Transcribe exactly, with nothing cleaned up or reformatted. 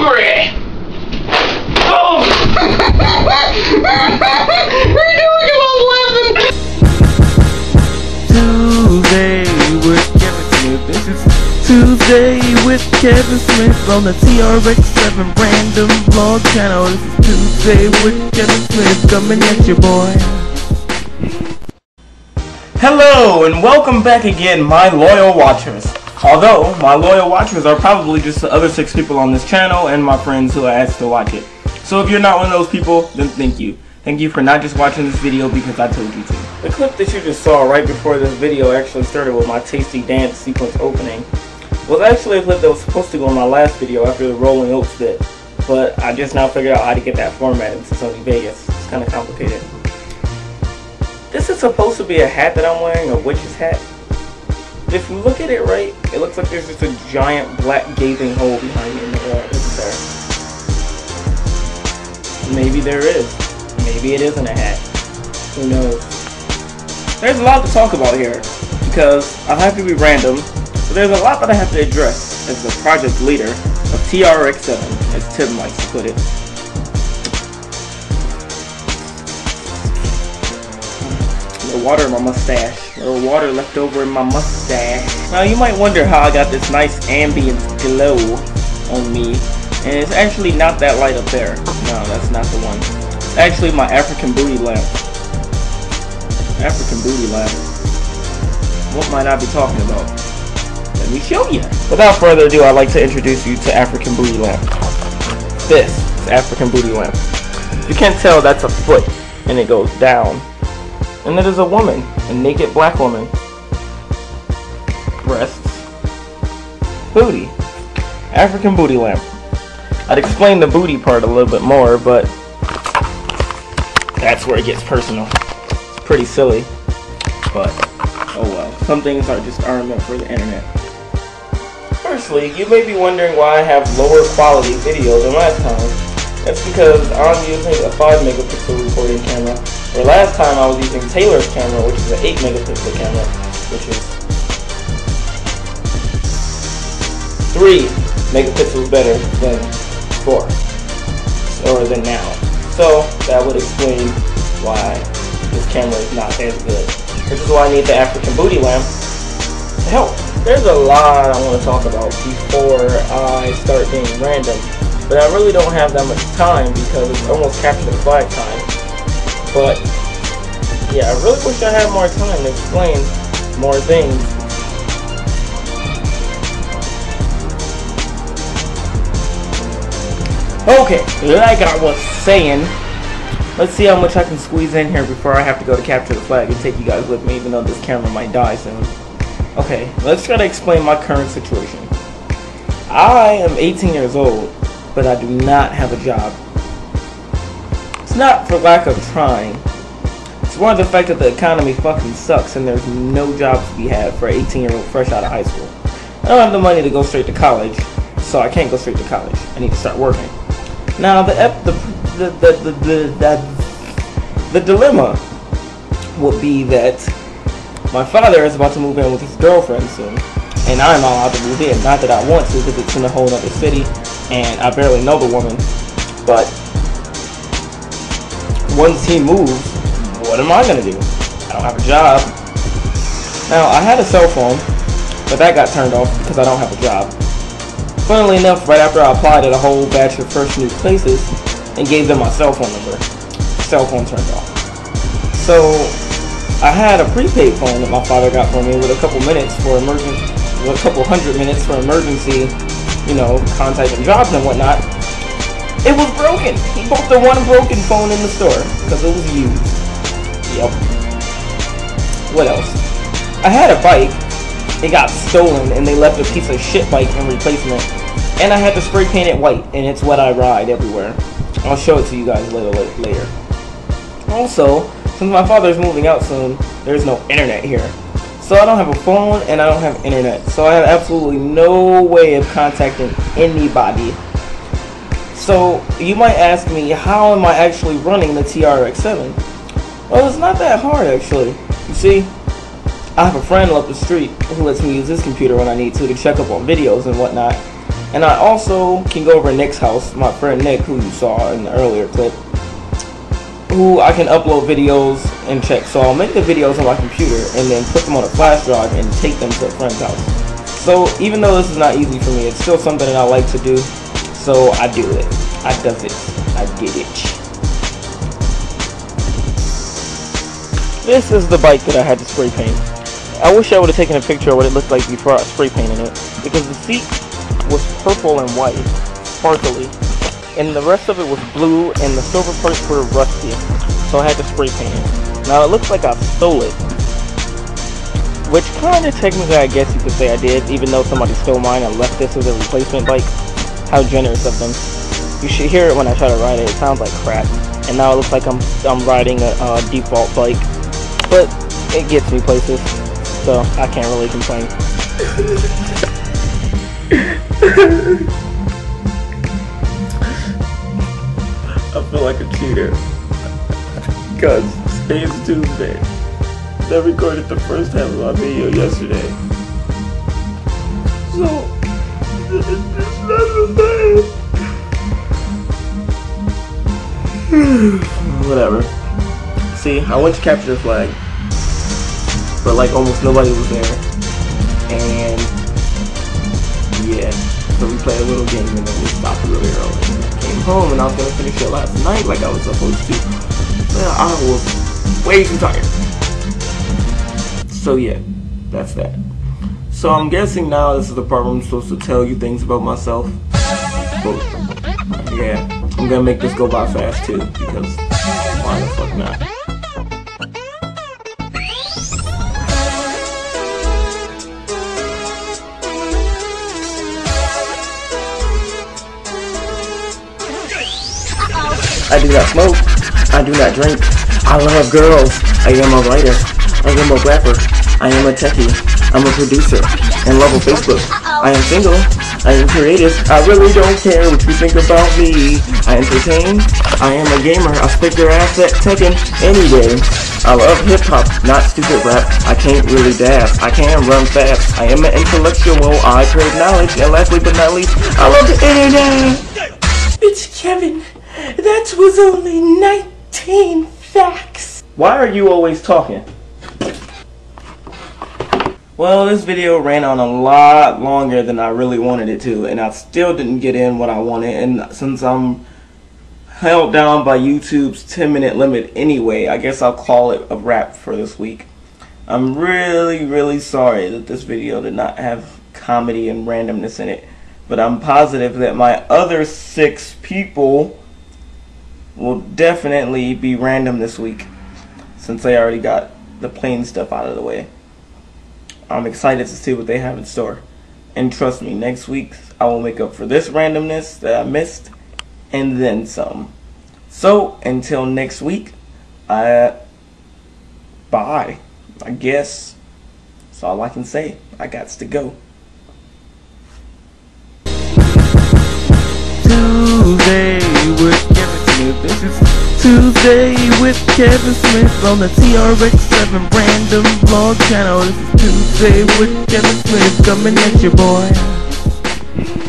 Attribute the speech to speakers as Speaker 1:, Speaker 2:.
Speaker 1: hungry! Oh! We're doing it on
Speaker 2: Tuesday with Kevin Smith. This is Tuesday with Kevin Smith on the T R X seven random vlog channel. This is Tuesday with Kevin Smith coming at you, boy. Hello and welcome back again, my loyal watchers. Although my loyal watchers are probably just the other six people on this channel and my friends who I asked to watch it. So if you're not one of those people, then thank you. Thank you for not just watching this video because I told you to. The clip that you just saw right before this video actually started with my tasty dance sequence opening was actually a clip that was supposed to go in my last video after the Rolling Oats bit, but I just now figured out how to get that formatted since Sony Vegas. It's kind of complicated. This is supposed to be a hat that I'm wearing, a witch's hat. If you look at it right, it looks like there's just a giant black gaping hole behind me in the wall, isn't there? Maybe there is. Maybe it isn't a hat. Who knows? There's a lot to talk about here, because I'll have to be random, but there's a lot that I have to address as the project leader of T R X seven, as Tim likes to put it. The water in my mustache. A little water left over in my mustache. Now you might wonder how I got this nice ambient glow on me, and it's actually not that light up there. No, that's not the one. It's actually my African booty lamp. African booty lamp. What might I be talking about? Let me show you. Without further ado, I'd like to introduce you to African booty lamp. This is African booty lamp. You can't tell, that's a foot, and it goes down. And it is a woman, a naked black woman. Breasts. Booty. African booty lamp. I'd explain the booty part a little bit more, but that's where it gets personal. It's pretty silly, but oh well. Some things are just aren't meant for the internet. Firstly, you may be wondering why I have lower quality video than last time. That's because I'm using a five megapixel recording camera, where last time I was using Taylor's camera, which is an eight megapixel camera, which is three megapixels better than four, or than now. So that would explain why this camera is not as good. Which is why I need the African booty lamp to help. There's a lot I want to talk about before I start being random, but I really don't have that much time because it's almost capture the flag time. But yeah, I really wish I had more time to explain more things. Okay, like I was saying, let's see how much I can squeeze in here before I have to go to capture the flag and take you guys with me, even though this camera might die soon. Okay, let's try to explain my current situation. I am eighteen years old, but I do not have a job. It's not for lack of trying. It's more the fact that the economy fucking sucks and there's no jobs to be had for an eighteen year old fresh out of high school. I don't have the money to go straight to college, so I can't go straight to college. I need to start working. Now the ep the the the the the, the, the dilemma would be that my father is about to move in with his girlfriend soon, and I'm not allowed to move in. Not that I want to, because it's in a whole other city, and I barely know the woman. But once he moves, what am I gonna do? I don't have a job. Now I had a cell phone, but that got turned off because I don't have a job. Funnily enough, right after I applied at a whole batch of fresh new places and gave them my cell phone number, cell phone turned off. So I had a prepaid phone that my father got for me with a couple minutes for emergency, with a couple hundred minutes for emergency, you know, contacting jobs and whatnot. It was broken. He bought the one broken phone in the store because it was used. Yep. What else? I had a bike. It got stolen and they left a piece of shit bike in replacement. And I had to spray paint it white, and it's what I ride everywhere. I'll show it to you guys a little later. Also, since my father's moving out soon, there's no internet here. So I don't have a phone and I don't have internet. So I have absolutely no way of contacting anybody. So you might ask me, how am I actually running the T R X seven? Well, it's not that hard actually. You see, I have a friend up the street who lets me use his computer when I need to to check up on videos and whatnot. And I also can go over to Nick's house, my friend Nick, who you saw in the earlier clip, who I can upload videos and check. So I'll make the videos on my computer and then put them on a flash drive and take them to a friend's house. So even though this is not easy for me, it's still something that I like to do. So I do it. I does it. I did it. This is the bike that I had to spray paint. I wish I would have taken a picture of what it looked like before I spray painted it, because the seat was purple and white, sparkly, and the rest of it was blue, and the silver parts were rusty, so I had to spray paint it. Now it looks like I stole it, which kind of technically I guess you could say I did, even though somebody stole mine and left this as a replacement bike. How generous of them. You should hear it when I try to ride it. It sounds like crap, and now it looks like I'm, I'm riding a, a default bike, but it gets me places, so I can't really complain. I feel like a cheater because today's Tuesday. I recorded the first half of my video yesterday, so it's not the same. Whatever. See, I went to capture the flag, but like almost nobody was there, and yeah, so we played a little game and then we stopped really early. I came home and I was gonna finish it last night like I was supposed to, but I was way too tired. So yeah, that's that. So I'm guessing now this is the part where I'm supposed to tell you things about myself. But yeah, I'm gonna make this go by fast too, because why the fuck not? I do not smoke. I do not drink. I love girls. I am a writer. I am a rapper. I am a techie. I'm a producer and love of Facebook. I am single. I am creative. I really don't care what you think about me. I entertain. I am a gamer. I stick your ass at Tekken any day. I love hip hop, not stupid rap. I can't really dance. I can run fast. I am an intellectual. I crave knowledge. And lastly but not least, I love the internet. It's Kevin. That was only nineteen facts. Why are you always talking? Well, this video ran on a lot longer than I really wanted it to, and I still didn't get in what I wanted, and since I'm held down by YouTube's ten minute limit anyway, I guess I'll call it a wrap for this week. I'm really, really sorry that this video did not have comedy and randomness in it, but I'm positive that my other six people will definitely be random this week, since they already got the plain stuff out of the way. I'm excited to see what they have in store. And trust me, next week I will make up for this randomness that I missed, and then some. So, until next week, I, bye, I guess. That's all I can say. I gots to go. Tuesday with Kevin Smith. This is Tuesday with Kevin Smith on the T R X seven Random Vlog channel. This is Tuesday with Kevin Smith coming at you, boy.